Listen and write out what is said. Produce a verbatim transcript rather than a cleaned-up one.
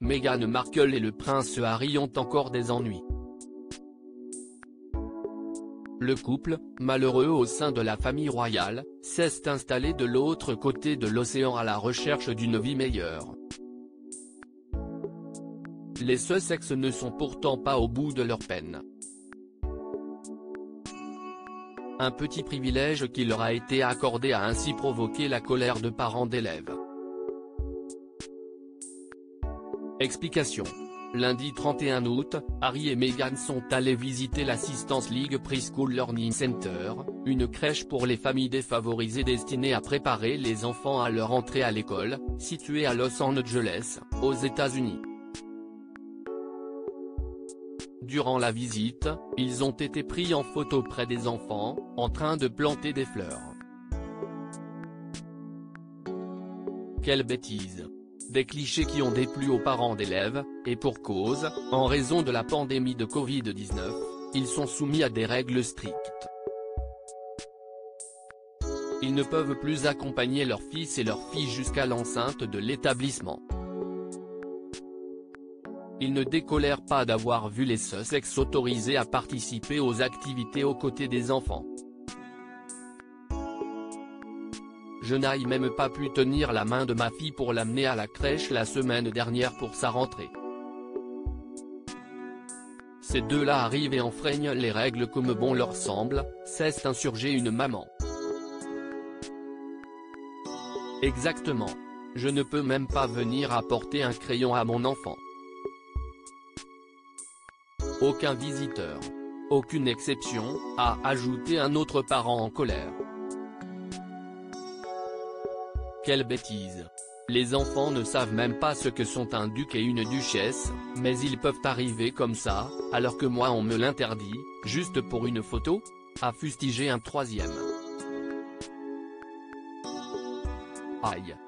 Meghan Markle et le prince Harry ont encore des ennuis. Le couple, malheureux au sein de la famille royale, s'est installé de l'autre côté de l'océan à la recherche d'une vie meilleure. Les Sussex ne sont pourtant pas au bout de leur peine. Un petit privilège qui leur a été accordé a ainsi provoqué la colère de parents d'élèves. Explication. Lundi trente et un août, Harry et Meghan sont allés visiter l'Assistance League Preschool Learning Center, une crèche pour les familles défavorisées destinée à préparer les enfants à leur entrée à l'école, située à Los Angeles, aux États-Unis. Durant la visite, ils ont été pris en photo près des enfants, en train de planter des fleurs. Quelle bêtise! Des clichés qui ont déplu aux parents d'élèves, et pour cause, en raison de la pandémie de Covid dix-neuf, ils sont soumis à des règles strictes. Ils ne peuvent plus accompagner leur fils et leur fille jusqu'à l'enceinte de l'établissement. Ils ne décolèrent pas d'avoir vu les Sussex s'autoriser à participer aux activités aux côtés des enfants. Je n'ai même pas pu tenir la main de ma fille pour l'amener à la crèche la semaine dernière pour sa rentrée. Ces deux-là arrivent et enfreignent les règles comme bon leur semble, s'est insurgée une maman. Exactement. Je ne peux même pas venir apporter un crayon à mon enfant. Aucun visiteur. Aucune exception, a ajouté un autre parent en colère. Quelle bêtise! Les enfants ne savent même pas ce que sont un duc et une duchesse, mais ils peuvent arriver comme ça, alors que moi on me l'interdit, juste pour une photo? A fustigé un troisième. Aïe.